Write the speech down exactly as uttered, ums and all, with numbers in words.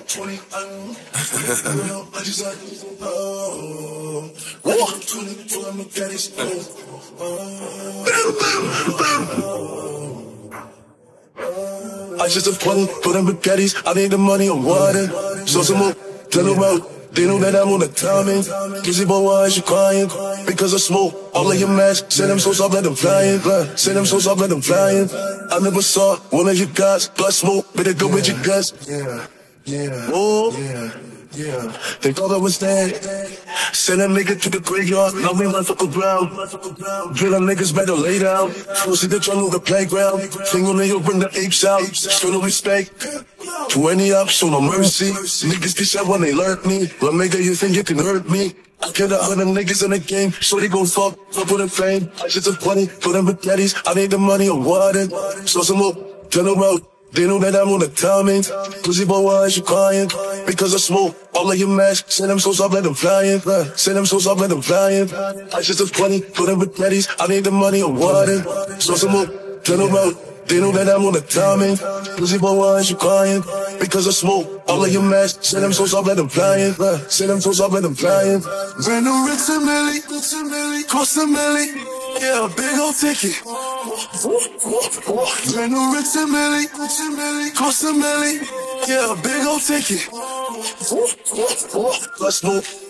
twenty, I just like, oh, twenty, for my caddies, I just have twenty for them spaghettis. I need the money or water. So some more, tell them out. They know that I'm on the timing. Kizzy boy, why is you crying? Because I smoke all of your masks. Send them so soft, let them flying. Send them so soft, let them flying. I never saw one of you guys. Blood smoke, better go with your guts. Yeah, yeah, oh, yeah, yeah. They thought I was dead. Send a nigga to the graveyard. Now we run for the ground. Drill niggas better lay down. Go see the jungle, the playground. Thing on you bring the apes out. Show no respect. twenty up, show no mercy. Niggas get shot when they lurk me. What nigga you think you can hurt me? I killed a hundred niggas in the game, so they gon' fuck, fuck with the fame. I just have plenty for them spaghettis. I need the money or water. So some more, tell them out. They know that I'm on the timing. Pussy boy, why is you crying? Because I smoke all of your masks. Send them so soft, let them flying. Send them so soft, let them flying. I just have plenty for them spaghettis. I need the money or water. So some more, tell them out. They know that I'm on the timing. Pussy boy, why is you crying? Because I smoke all of your masks. Send them so soft, let them flying. Send them so soft, let them flying. Brand new Rich and Millie, cost a milli. Yeah, a big old ticket. Brand new Rich and Millie, cost a milli. Yeah, a big old ticket. Let's move.